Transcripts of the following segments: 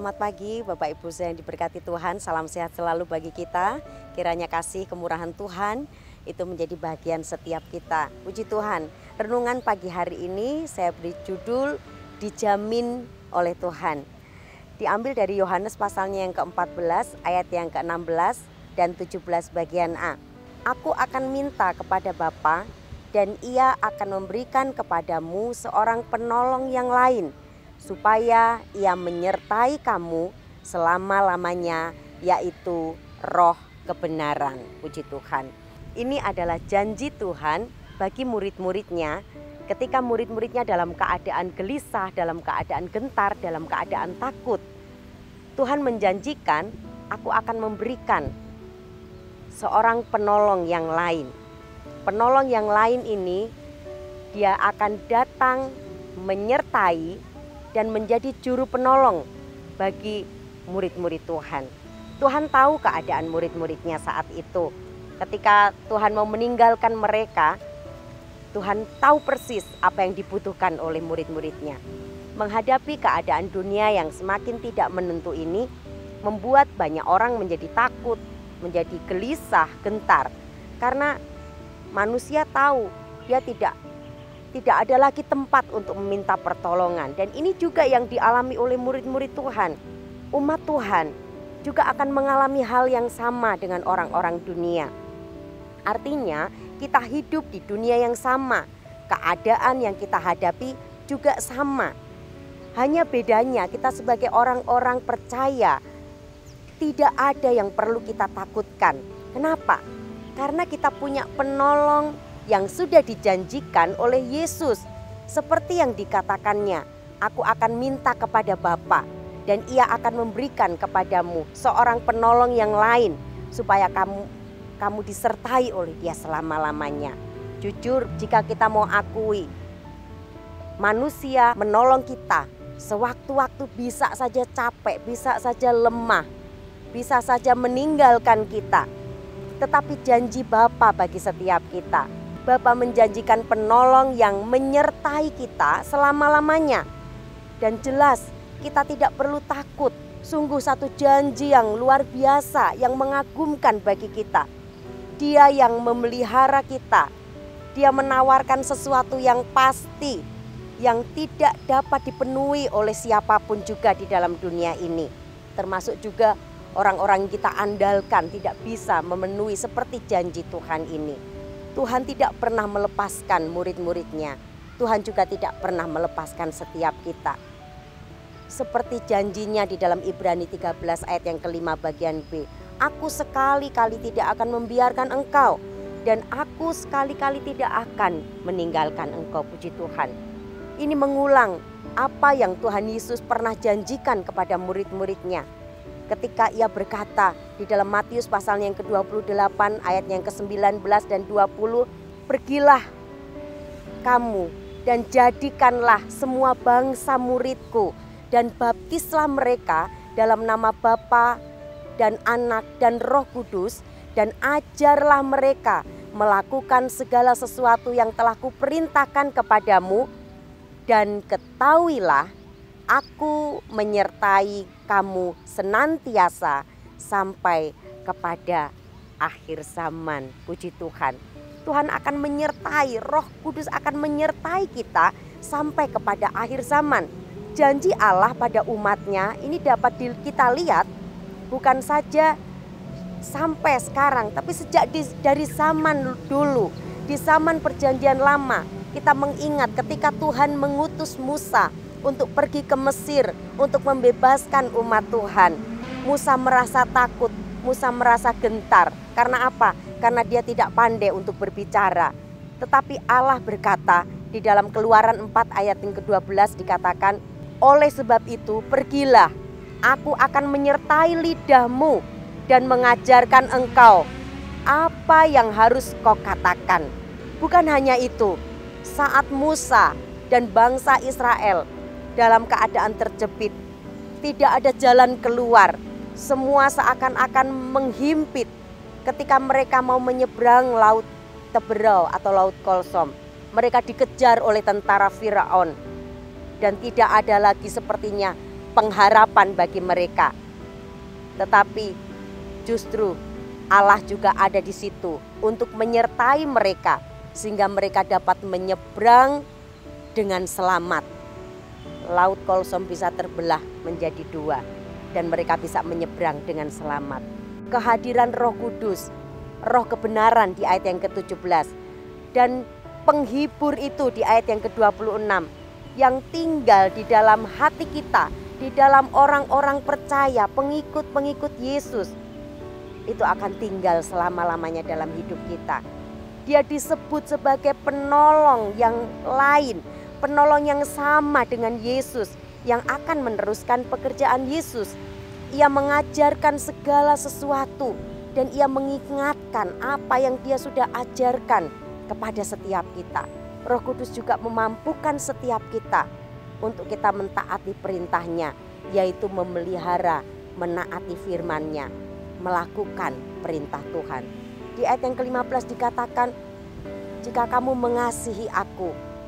Selamat pagi Bapak Ibu saya yang diberkati Tuhan, salam sehat selalu bagi kita. Kiranya kasih kemurahan Tuhan itu menjadi bagian setiap kita. Puji Tuhan, renungan pagi hari ini saya beri judul Dijamin oleh Tuhan. Diambil dari Yohanes pasalnya yang ke-14 ayat yang ke-16 dan 17 bagian A. Aku akan minta kepada Bapa dan Ia akan memberikan kepadamu seorang penolong yang lain, supaya Ia menyertai kamu selama-lamanya, yaitu Roh kebenaran. Puji Tuhan. Ini adalah janji Tuhan bagi murid-muridnya ketika murid-muridnya dalam keadaan gelisah, dalam keadaan gentar, dalam keadaan takut. Tuhan menjanjikan, aku akan memberikan seorang penolong yang lain. Penolong yang lain ini dia akan datang menyertai dan menjadi juru penolong bagi murid-murid Tuhan. Tuhan tahu keadaan murid-muridnya saat itu. Ketika Tuhan mau meninggalkan mereka, Tuhan tahu persis apa yang dibutuhkan oleh murid-muridnya. Menghadapi keadaan dunia yang semakin tidak menentu ini, membuat banyak orang menjadi takut, menjadi gelisah, gentar. Karena manusia tahu dia tidak ada lagi tempat untuk meminta pertolongan. Dan ini juga yang dialami oleh murid-murid Tuhan. Umat Tuhan juga akan mengalami hal yang sama dengan orang-orang dunia. Artinya kita hidup di dunia yang sama. Keadaan yang kita hadapi juga sama. Hanya bedanya kita sebagai orang-orang percaya tidak ada yang perlu kita takutkan. Kenapa? Karena kita punya penolong yang sudah dijanjikan oleh Yesus. Seperti yang dikatakannya, aku akan minta kepada Bapa dan Ia akan memberikan kepadamu seorang penolong yang lain, supaya kamu disertai oleh Dia selama-lamanya. Jujur, jika kita mau akui, manusia menolong kita sewaktu-waktu bisa saja capek, bisa saja lemah, bisa saja meninggalkan kita. Tetapi janji Bapa bagi setiap kita, Bapa menjanjikan penolong yang menyertai kita selama-lamanya. Dan jelas kita tidak perlu takut. Sungguh satu janji yang luar biasa, yang mengagumkan bagi kita. Dia yang memelihara kita. Dia menawarkan sesuatu yang pasti, yang tidak dapat dipenuhi oleh siapapun juga di dalam dunia ini. Termasuk juga orang-orang yang kita andalkan tidak bisa memenuhi seperti janji Tuhan ini. Tuhan tidak pernah melepaskan murid-muridnya. Tuhan juga tidak pernah melepaskan setiap kita. Seperti janjinya di dalam Ibrani 13 ayat yang kelima bagian B. Aku sekali-kali tidak akan membiarkan engkau, dan aku sekali-kali tidak akan meninggalkan engkau. Puji Tuhan. Ini mengulang apa yang Tuhan Yesus pernah janjikan kepada murid-muridnya. Ketika Ia berkata di dalam Matius pasalnya yang ke-28 ayat yang ke-19 dan 20, pergilah kamu dan jadikanlah semua bangsa muridku dan baptislah mereka dalam nama Bapa dan Anak dan Roh Kudus, dan ajarlah mereka melakukan segala sesuatu yang telah kuperintahkan kepadamu, dan ketahuilah aku menyertai kamu senantiasa sampai kepada akhir zaman. Puji Tuhan. Tuhan akan menyertai, Roh Kudus akan menyertai kita sampai kepada akhir zaman. Janji Allah pada umatnya ini dapat kita lihat bukan saja sampai sekarang, tapi sejak dari zaman dulu, di zaman perjanjian lama. Kita mengingat ketika Tuhan mengutus Musa untuk pergi ke Mesir untuk membebaskan umat Tuhan. Musa merasa takut, Musa merasa gentar. Karena apa? Karena dia tidak pandai untuk berbicara. Tetapi Allah berkata di dalam Keluaran 4 ayat yang ke-12 dikatakan, oleh sebab itu pergilah, aku akan menyertai lidahmu dan mengajarkan engkau apa yang harus kau katakan. Bukan hanya itu, saat Musa dan bangsa Israel dalam keadaan terjepit, tidak ada jalan keluar, semua seakan-akan menghimpit ketika mereka mau menyeberang laut Teberau atau laut Kolsom. Mereka dikejar oleh tentara Firaun dan tidak ada lagi sepertinya pengharapan bagi mereka. Tetapi justru Allah juga ada di situ untuk menyertai mereka sehingga mereka dapat menyeberang dengan selamat. Laut Kolsom bisa terbelah menjadi dua dan mereka bisa menyeberang dengan selamat. Kehadiran Roh Kudus, Roh kebenaran di ayat yang ke-17 dan penghibur itu di ayat yang ke-26 yang tinggal di dalam hati kita, di dalam orang-orang percaya, pengikut-pengikut Yesus, itu akan tinggal selama-lamanya dalam hidup kita. Dia disebut sebagai penolong yang lain, penolong yang sama dengan Yesus, yang akan meneruskan pekerjaan Yesus. Ia mengajarkan segala sesuatu dan ia mengingatkan apa yang dia sudah ajarkan kepada setiap kita. Roh Kudus juga memampukan setiap kita untuk kita mentaati perintahnya, yaitu memelihara, menaati firman-Nya, melakukan perintah Tuhan. Di ayat yang ke-15 dikatakan, jika kamu mengasihi aku,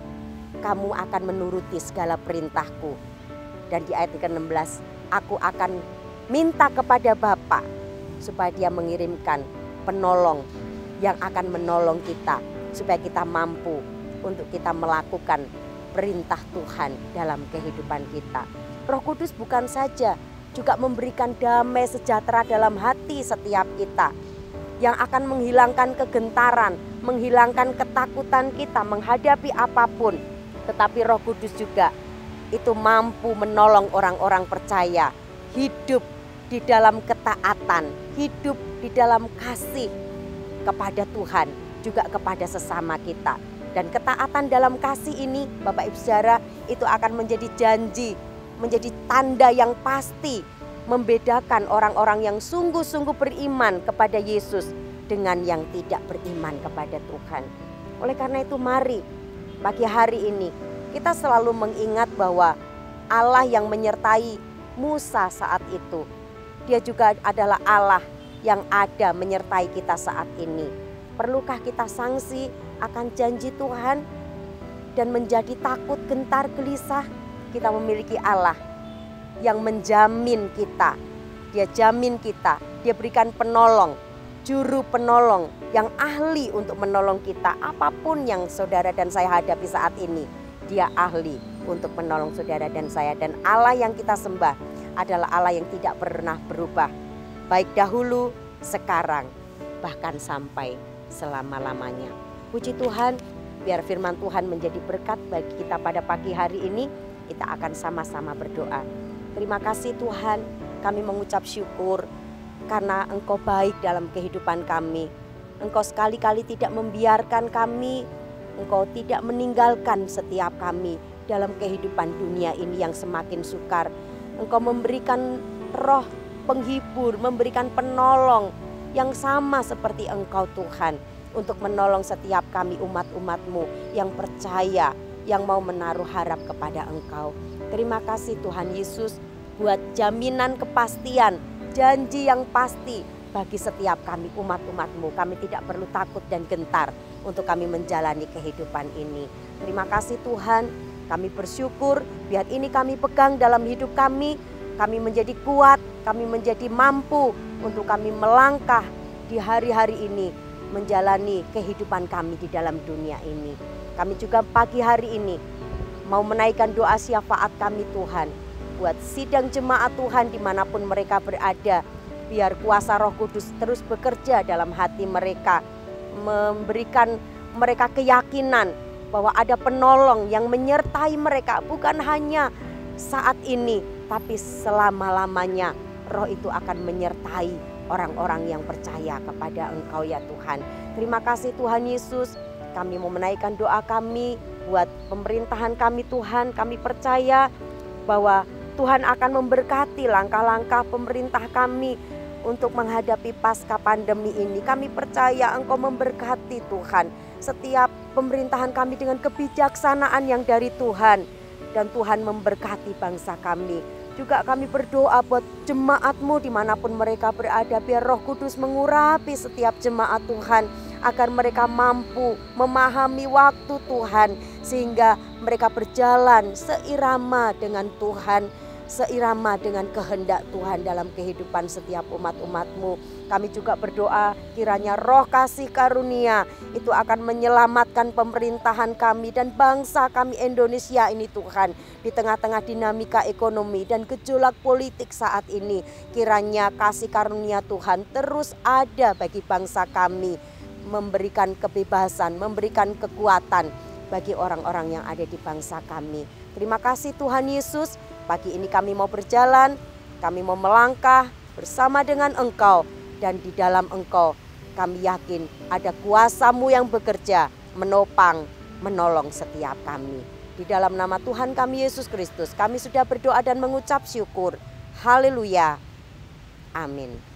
kamu akan menuruti segala perintahku. Dan di ayat ke-16, aku akan minta kepada Bapa supaya dia mengirimkan penolong yang akan menolong kita, supaya kita mampu untuk kita melakukan perintah Tuhan dalam kehidupan kita. Roh Kudus bukan saja juga memberikan damai sejahtera dalam hati setiap kita, yang akan menghilangkan kegentaran, menghilangkan ketakutan kita menghadapi apapun. Tetapi Roh Kudus juga itu mampu menolong orang-orang percaya hidup di dalam ketaatan, hidup di dalam kasih kepada Tuhan, juga kepada sesama kita. Dan ketaatan dalam kasih ini, Bapak Ibu Saudara, itu akan menjadi janji, menjadi tanda yang pasti membedakan orang-orang yang sungguh-sungguh beriman kepada Yesus dengan yang tidak beriman kepada Tuhan. Oleh karena itu mari pagi hari ini kita selalu mengingat bahwa Allah yang menyertai Musa saat itu, Dia juga adalah Allah yang ada menyertai kita saat ini. Perlukah kita sangsi akan janji Tuhan dan menjadi takut, gentar, gelisah? Kita memiliki Allah yang menjamin kita. Dia jamin kita, Dia berikan penolong, juru penolong yang ahli untuk menolong kita. Apapun yang saudara dan saya hadapi saat ini, Dia ahli untuk menolong saudara dan saya. Dan Allah yang kita sembah adalah Allah yang tidak pernah berubah, baik dahulu, sekarang, bahkan sampai selama-lamanya. Puji Tuhan, biar firman Tuhan menjadi berkat bagi kita pada pagi hari ini. Kita akan sama-sama berdoa. Terima kasih Tuhan, kami mengucap syukur karena Engkau baik dalam kehidupan kami. Engkau sekali-kali tidak membiarkan kami, Engkau tidak meninggalkan setiap kami dalam kehidupan dunia ini yang semakin sukar. Engkau memberikan roh penghibur, memberikan penolong yang sama seperti Engkau Tuhan, untuk menolong setiap kami umat-umat-Mu yang percaya, yang mau menaruh harap kepada Engkau. Terima kasih Tuhan Yesus buat jaminan kepastian, janji yang pasti bagi setiap kami umat-umat-Mu. Kami tidak perlu takut dan gentar untuk kami menjalani kehidupan ini. Terima kasih Tuhan, kami bersyukur biar ini kami pegang dalam hidup kami menjadi kuat, kami menjadi mampu untuk kami melangkah di hari-hari ini, menjalani kehidupan kami di dalam dunia ini. Kami juga pagi hari ini mau menaikkan doa syafaat kami Tuhan, buat sidang jemaat Tuhan dimanapun mereka berada. Biar kuasa Roh Kudus terus bekerja dalam hati mereka, memberikan mereka keyakinan bahwa ada penolong yang menyertai mereka, bukan hanya saat ini, tapi selama-lamanya. Roh itu akan menyertai orang-orang yang percaya kepada Engkau ya Tuhan. Terima kasih Tuhan Yesus. Kami mau menaikkan doa kami buat pemerintahan kami Tuhan. Kami percaya bahwa Tuhan akan memberkati langkah-langkah pemerintah kami untuk menghadapi pasca pandemi ini. Kami percaya Engkau memberkati Tuhan setiap pemerintahan kami dengan kebijaksanaan yang dari Tuhan. Dan Tuhan memberkati bangsa kami. Juga kami berdoa buat jemaat-Mu dimanapun mereka berada. Biar Roh Kudus mengurapi setiap jemaat Tuhan, agar mereka mampu memahami waktu Tuhan, sehingga mereka berjalan seirama dengan Tuhan. seirama dengan kehendak Tuhan dalam kehidupan setiap umat-umat-Mu. Kami juga berdoa kiranya roh kasih karunia itu akan menyelamatkan pemerintahan kami dan bangsa kami Indonesia ini Tuhan. Di tengah-tengah dinamika ekonomi dan gejolak politik saat ini, kiranya kasih karunia Tuhan terus ada bagi bangsa kami, memberikan kebebasan, memberikan kekuatan bagi orang-orang yang ada di bangsa kami. Terima kasih Tuhan Yesus, pagi ini kami mau berjalan, kami mau melangkah bersama dengan Engkau, dan di dalam Engkau kami yakin ada kuasa-Mu yang bekerja, menopang, menolong setiap kami. Di dalam nama Tuhan kami Yesus Kristus, kami sudah berdoa dan mengucap syukur. Haleluya. Amin.